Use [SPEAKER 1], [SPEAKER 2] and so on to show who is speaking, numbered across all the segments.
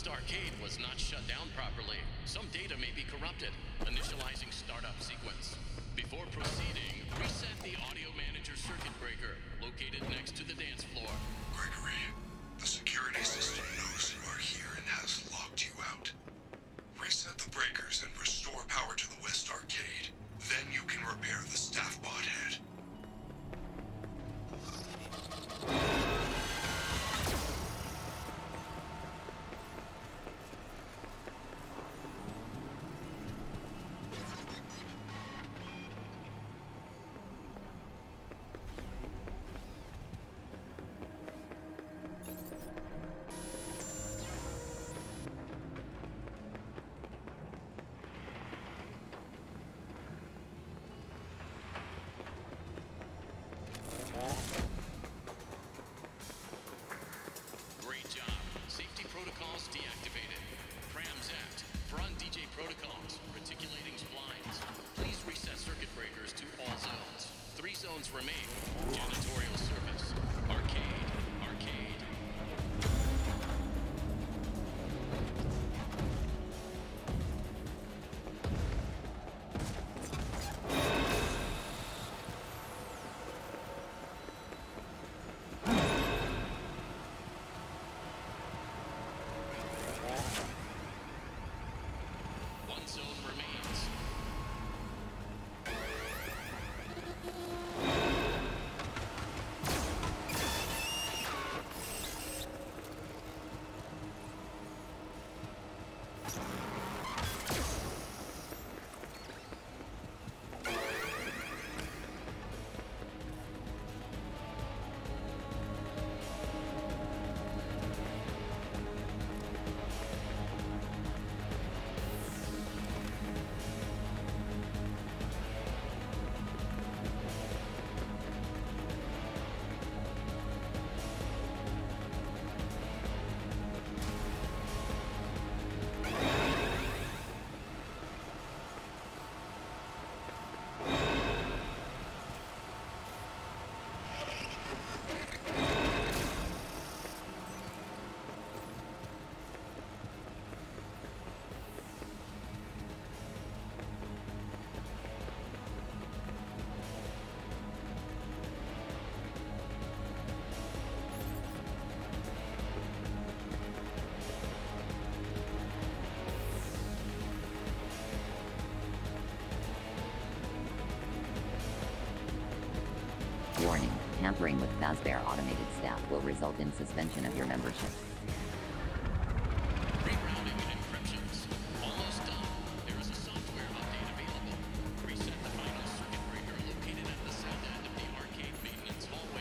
[SPEAKER 1] Arcade was not shut down properly. Some data may be corrupted. Initializing startup sequence. Before proceeding, reset the audio manager circuit breaker located next to the dance floor.
[SPEAKER 2] Gregory, the security system knows you are here and has locked you out. Reset the breakers and restore power to the West Arcade. Then you can repair the staff bot head.
[SPEAKER 1] Great job. Safety protocols deactivated. Prams act. Front DJ protocols. Reticulating splines. Please reset circuit breakers to all zones. 3 zones remain. Janitorial service. Arcade. Arcade. One zone remains.
[SPEAKER 3] Warning, tampering with Fazbear automated staff will result in suspension of your membership.
[SPEAKER 1] Rerouting and encryptions. Almost done. There is a software update available. Reset the final circuit breaker located at the south end of the arcade maintenance hallway.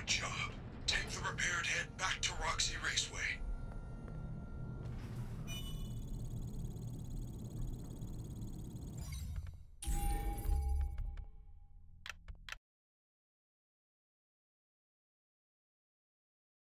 [SPEAKER 2] Good job. Take the repaired head back to Roxy Raceway.